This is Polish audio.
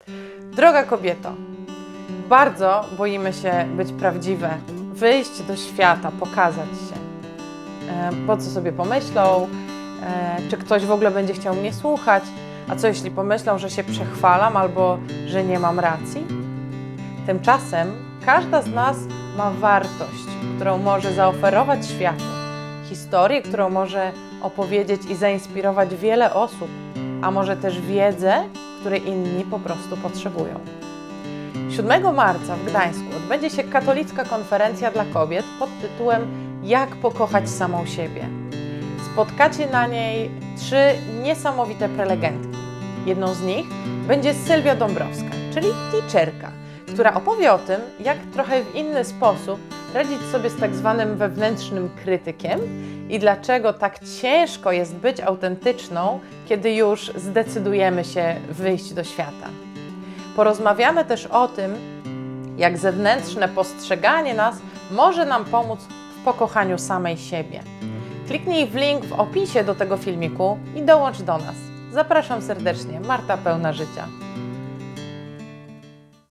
Droga kobieto, bardzo boimy się być prawdziwe, wyjść do świata, pokazać się. Po co sobie pomyślą, czy ktoś w ogóle będzie chciał mnie słuchać, a co jeśli pomyślą, że się przechwalam albo że nie mam racji? Tymczasem każda z nas ma wartość, którą może zaoferować światu, historię, którą może opowiedzieć i zainspirować wiele osób, a może też wiedzę, której inni po prostu potrzebują. 7 marca w Gdańsku odbędzie się katolicka konferencja dla kobiet pod tytułem Jak pokochać samą siebie. Spotkacie na niej 3 niesamowite prelegentki. Jedną z nich będzie Sylwia Dąbrowska, czyli teacherka, która opowie o tym, jak trochę w inny sposób radzić sobie z tak zwanym wewnętrznym krytykiem i dlaczego tak ciężko jest być autentyczną, kiedy już zdecydujemy się wyjść do świata. Porozmawiamy też o tym, jak zewnętrzne postrzeganie nas może nam pomóc w pokochaniu samej siebie. Kliknij w link w opisie do tego filmiku i dołącz do nas. Zapraszam serdecznie, Marta pełna życia.